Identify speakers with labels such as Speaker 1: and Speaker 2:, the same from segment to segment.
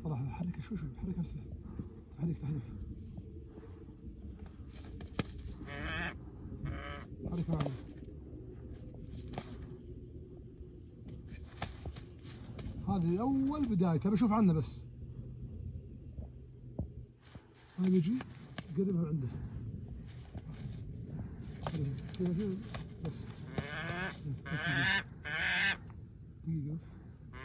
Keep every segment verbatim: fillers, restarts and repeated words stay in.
Speaker 1: صراحة حركه شوي شوي، حركه نفسها، تحريك تحريك حركه معنا. هذه أول بداية، تبي أشوف عنه بس. هذا بيجي قربها عنده كذا كذا بس. بس دقيقة بس.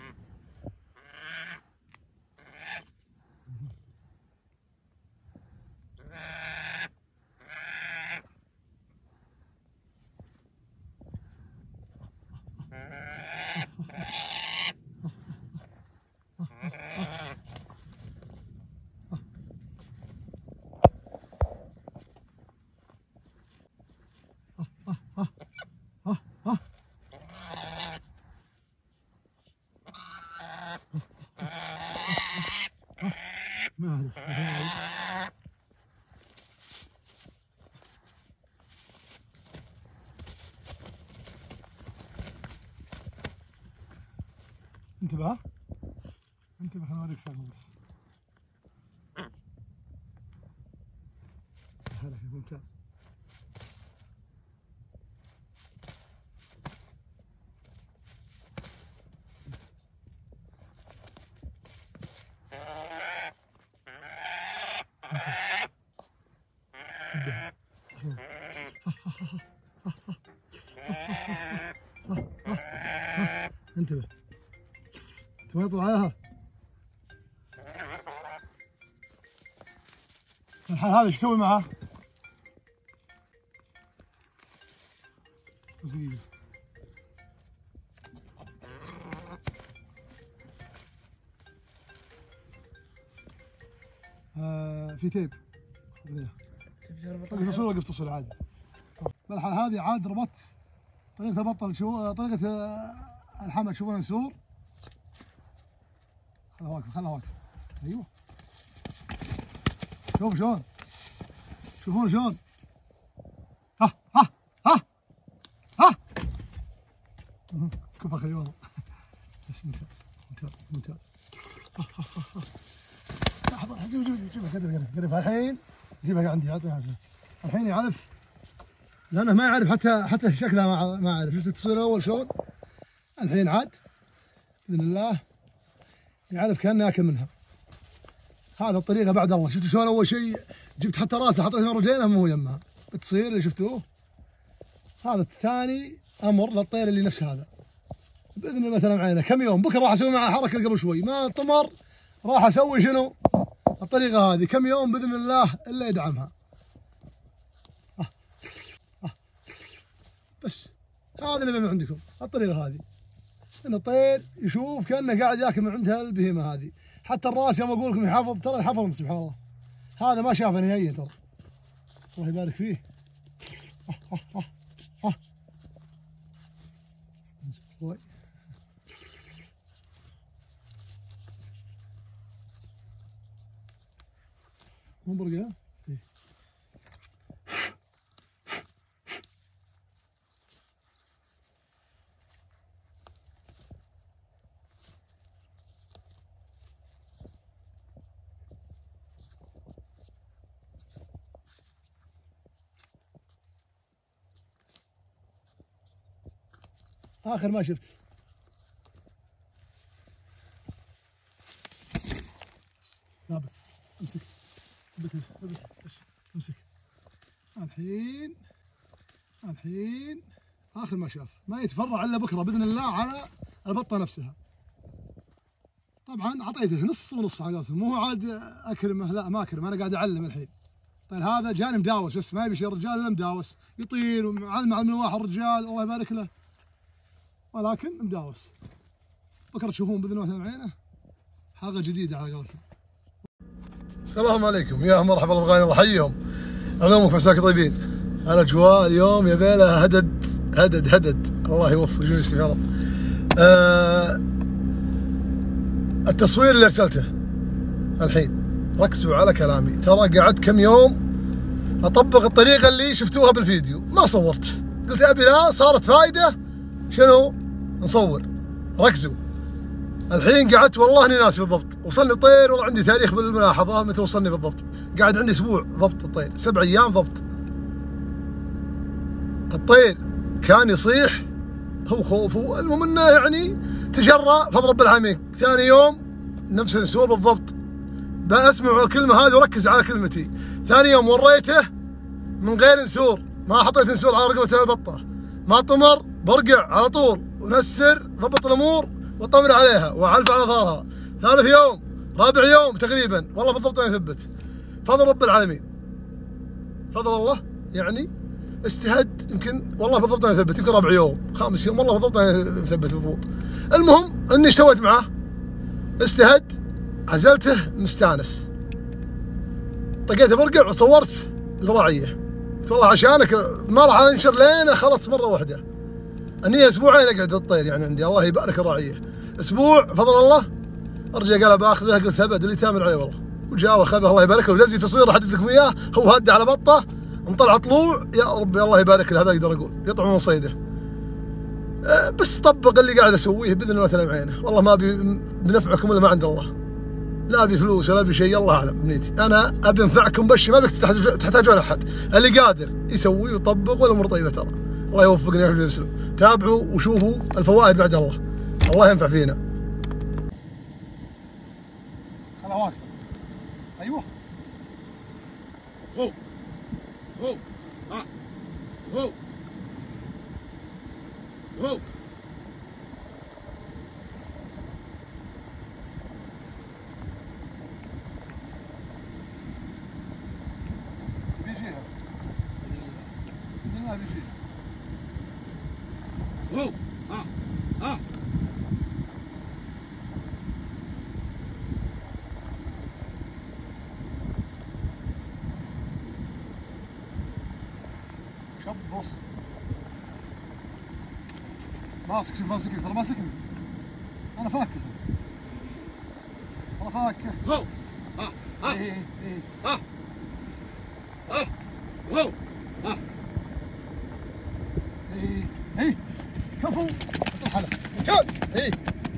Speaker 1: ما أعرف. انتبه انتبه، خليني أوريك شغلة بس. هلا ممتاز. انتبه تبغى يطلع عليها الحين. هذا ايش يسوي معها؟ بس دقيقة. آه في تيب. طريقة تصوير وقف تصوير عادي. بالحال هذه عاد ربطت طريقة البطل، شو طريقة الحمل تشوفونها نسور. خلها واقفة خلها واقفة. ايوه شوف شلون، شوفون شلون. ها ها ها ها كفى خيوط. بس ممتاز ممتاز ممتاز. لحظة جيب جيب جيبها قرب قرب قرب. الحين جيبها عندي اعطيها. الحين يعرف لانه ما يعرف حتى حتى شكلها ما ما يعرف. شفت التصوير اول شلون؟ الحين عاد باذن الله يعرف كانه ياكل منها. هذا الطريقه بعد الله. شفتوا شلون اول شيء جبت حتى راسه حطيت من رجلينه مو يمها بتصير اللي شفتوه. هذا الثاني امر للطير اللي نفس هذا باذن الله. مثلا عينه كم يوم بكره راح اسوي معه حركه قبل شوي ما طمر، راح اسوي شنو؟ الطريقه هذه كم يوم باذن الله الا يدعمها. آه. آه. بس هذا اللي من عندكم الطريقه هذه، ان الطير يشوف كانه قاعد ياكل من عندها البهيمه هذه. حتى الراس يوم اقول لكم يحفظ، ترى يحفظ سبحان الله. هذا ما شافه نهائيا ترى. الله يبارك فيه. آه آه آه آه. مو برقة؟ إيه. آخر ما شفت. ثابت. امسك. ثبت ثبت بس امسك. الحين الحين آخر ما شاف، ما يتفرع إلا بكرة بإذن الله على البطة نفسها. طبعا أعطيته نص ونص على قولتهم، مو عاد أكرمه، لا ما أكرمه، أنا قاعد أعلم الحين. طيب هذا جاني مداوس بس ما يبي شيء رجال إلا مداوس، يطير ومعلم من واحد رجال الله يبارك له، ولكن مداوس. بكرة تشوفون بإذن الله عينه حلقة جديدة على قولتهم. السلام عليكم، يا مرحبا الله بغالي، الله يحييهم. علومكم عساكم طيبين. الأجواء اليوم يا بيله هدد هدد هدد، الله يوفق جميع يا رب. آه التصوير اللي ارسلته الحين ركزوا على كلامي، ترى قعدت كم يوم اطبق الطريقه اللي شفتوها بالفيديو، ما صورت، قلت ابي لا صارت فايده شنو نصور. ركزوا الحين قعدت والله اني ناسي بالضبط، وصلني الطير والله عندي تاريخ بالملاحظه متى وصلني بالضبط، قاعد عندي اسبوع ضبط الطير، سبع ايام ضبط. الطير كان يصيح هو خوفه، المهم انه يعني تجرأ فضل رب العالمين. ثاني يوم نفس النسور بالضبط، بسمع الكلمه هذه وركز على كلمتي. ثاني يوم وريته من غير نسور، ما حطيت نسور على رقبه البطه، ما طمر برقع على طول ونسر، ضبط الامور وطمر عليها وعلف على ظهرها. ثالث يوم رابع يوم تقريبا والله بالضبط انا ثبت، فضل رب العالمين، فضل الله يعني. استهد يمكن والله بالضبط انا ثبت، يمكن رابع يوم خامس يوم والله بالضبط انا ثبت بالضبط. المهم اني ايش سويت معاه؟ استهد عزلته مستانس، طقيته برقع وصورت الراعيه، قلت والله عشانك ما راح انشر لين خلص مره واحده. اني اسبوعين اقعد الطير يعني عندي، الله يبارك الراعيه. اسبوع فضل الله ارجع قال باخذه، قلت ابد اللي تامر عليه والله، وجاء واخذه الله يبارك له، ودزي تصوير حدث لكم اياه، هو هدى على بطه مطلع طلوع، يا ربي الله يبارك له، هذا اقدر اقول يطعم من صيده. أه بس طبق اللي قاعد اسويه باذن الله تنام عينه، والله ما ابي بنفعكم الا ما عند الله، لا ابي فلوس ولا ابي شيء، الله اعلم بنيتي، انا ابي انفعكم بس ما بك تحتاجون احد، اللي قادر يسوي ويطبق والامور طيبه ترى، الله يوفقنا ويحفظنا ويسلم. تابعوا وشوفوا الفوائد بعد الله، الله ينفع فينا. خلا واقف، ايوه
Speaker 2: هو هو ها هو هو
Speaker 1: بيجيها باذن الله بيجيها
Speaker 2: هو ها ها
Speaker 1: شب بص ماسك، شوف ماسكني ترى ماسكني، انا فاكر انا فاكر
Speaker 2: هو ها ها
Speaker 1: ايه ايه
Speaker 2: ها ها هو ها
Speaker 1: ايه ايه كفو الحلا ممتاز، ايه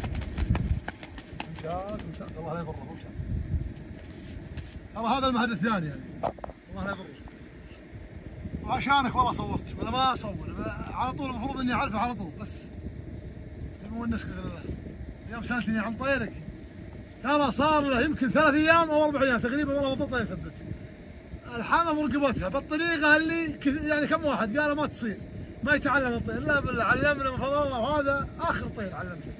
Speaker 1: ممتاز ممتاز، الله لا يضره ممتاز. ترى هذا المهد الثاني يعني، الله لا يضره، وعشانك والله صورت ولا ما اصور على طول، المفروض اني اعرفه على طول، بس المونس باذن الله. يوم سالتني عن طيرك ترى صار له يمكن ثلاث ايام او اربع ايام تقريبا والله بالضبط يثبت، الحامه مرقبتها بالطريقه اللي يعني كم واحد قالوا ما تصير ما يتعلم الطير، لا بالله علمنا من فضل الله، وهذا اخر طير علمته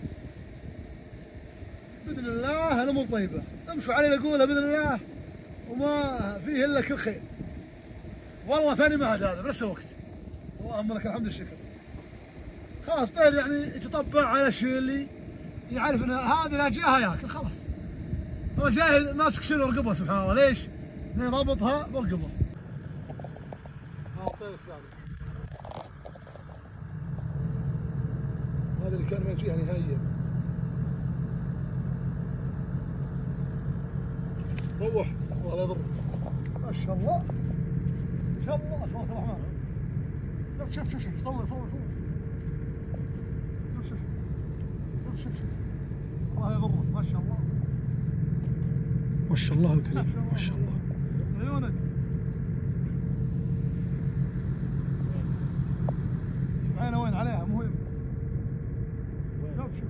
Speaker 1: باذن الله. الامور طيبه، امشوا علي اقولها باذن الله، وما فيه الا كل خير. والله ثاني مهد هذا بنفس الوقت، اللهم لك الحمد والشكر. خلاص طير يعني يتطبع على الشيء اللي يعرف ان هذه لا جاها ياكل، خلاص هو جاي ماسك شيء رقبه سبحان الله، ليش؟ لان رابطها برقبه. هذا الطير الثاني، هذا اللي كان ما يجيها نهائيا. روح الله لا يضرك، ما شاء الله ما شاء الله تبارك الرحمن. شوف شوف شوف صور صور صور، شوف شوف شوف شوف شوف الله يضرك ما شاء الله
Speaker 3: ما شاء الله الكريم ما شاء الله.
Speaker 1: عيونك شوف عينه وين عليها مهم. شوف شوف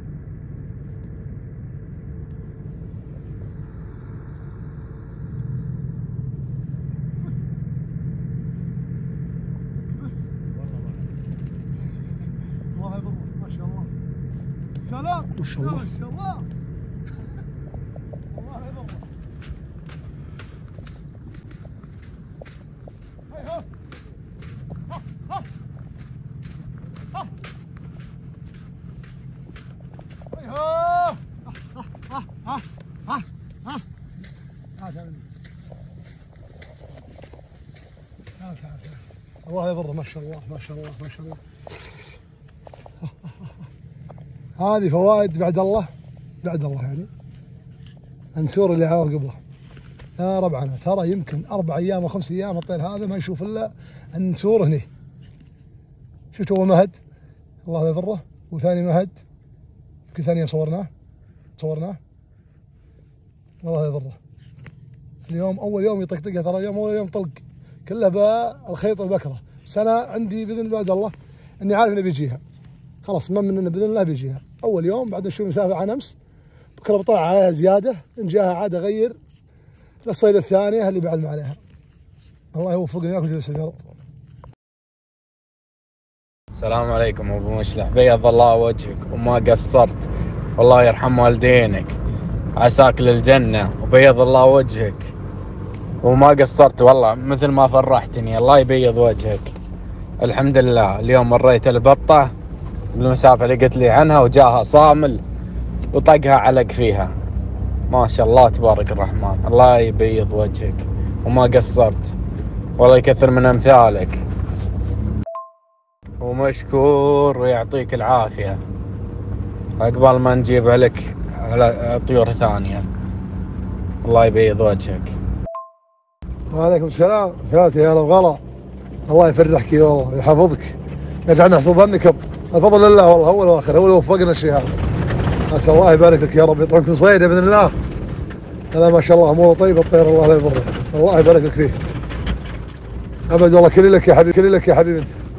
Speaker 1: بس بس الله يضرك ما شاء الله. سلام
Speaker 3: ما شاء الله
Speaker 1: ما شاء الله الله يضرك. هاي ها ها ها ها هاي ها ها ها ها ها تعال تعال تعال تعال الله يضره ما شاء الله ما شاء الله ما شاء الله. هذه فوائد بعد الله بعد الله يعني النسور اللي على رقبه يا ربعنا. ترى يمكن اربع ايام او خمس ايام الطير هذا ما يشوف الا النسور هنا. شفت اول مهد الله لا يضره، وثاني مهد يمكن ثاني يوم صورناه صورناه والله يضره. اليوم اول يوم يطقطقها ترى، اليوم اول يوم طلق كله بالخيط البكره، بس انا عندي باذن بعد الله اني عارف انه بيجيها، خلاص ما مننا باذن الله بيجيها اول يوم، بعد نشوف مسافه على امس، بكره بطلع عليها زياده، ان جاها عاد اغير للصيده الثانيه اللي بعد ما عليها. الله يوفقني وياكم جل يا رب.
Speaker 4: السلام عليكم ابو مشلح، بيض الله وجهك وما قصرت، والله يرحم والدينك، عساك للجنة وبيض الله وجهك وما قصرت والله، مثل ما فرحتني الله يبيض وجهك. الحمد لله اليوم مريت البطة بالمسافة اللي قلت لي عنها وجاها صامل وطقها علق فيها، ما شاء الله تبارك الرحمن، الله يبيض وجهك وما قصرت، والله يكثر من امثالك ومشكور ويعطيك العافية، عقبال ما نجيبها لك على طيور ثانية، الله يبيض وجهك.
Speaker 1: وعليكم السلام، فاتي يا الغلا، الله يفرحك والله ويحفظك، يجعلنا حسن ظنك، الفضل لله والله اول واخر، هو اللي وفقنا الشيء هذا. اسال الله يبارك لك يا رب، يطعمكم صيده باذن الله. هذا ما شاء الله اموره طيبه، الطير الله لا يضره، الله يبارك لك فيه. ابد والله كل لك يا حبيبي، كل لك يا حبيبي انت.